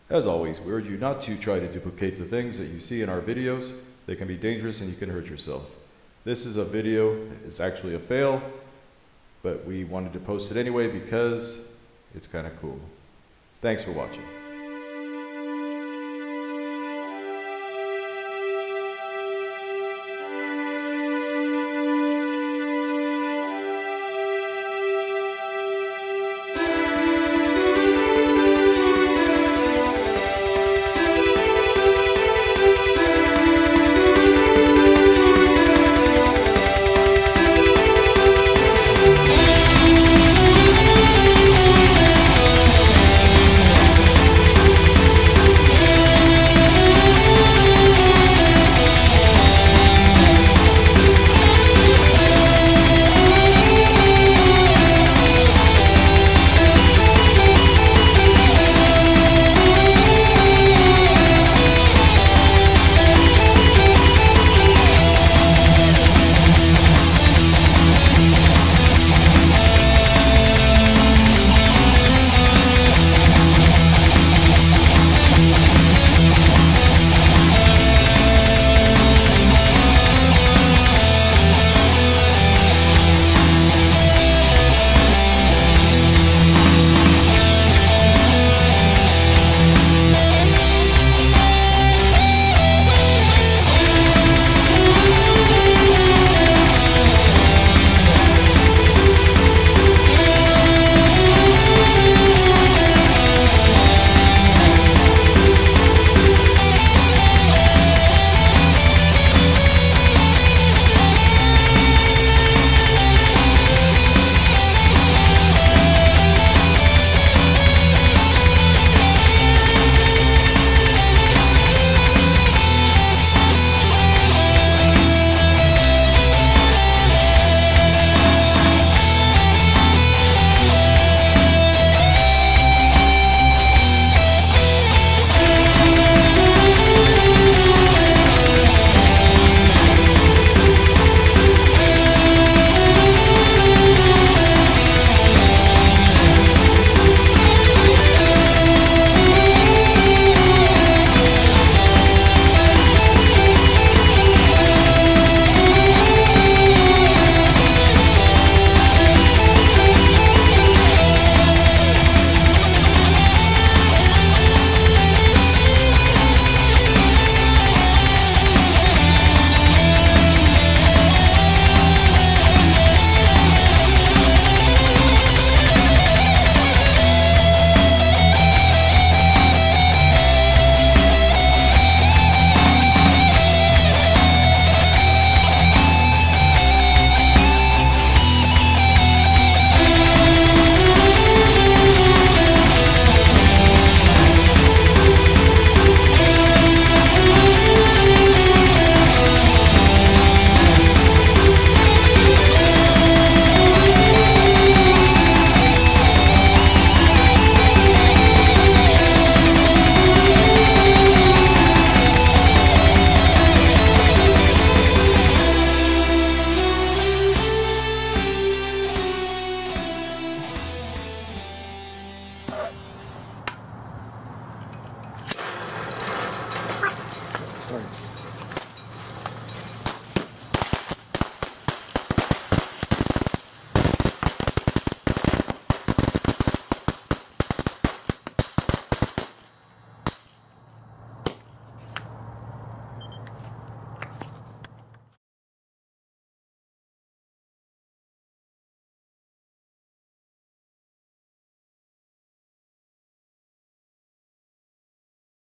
As always, we urge you not to try to duplicate the things that you see in our videos. They can be dangerous and you can hurt yourself. This is a video, it's actually a fail, but we wanted to post it anyway because it's kind of cool. Thanks for watching.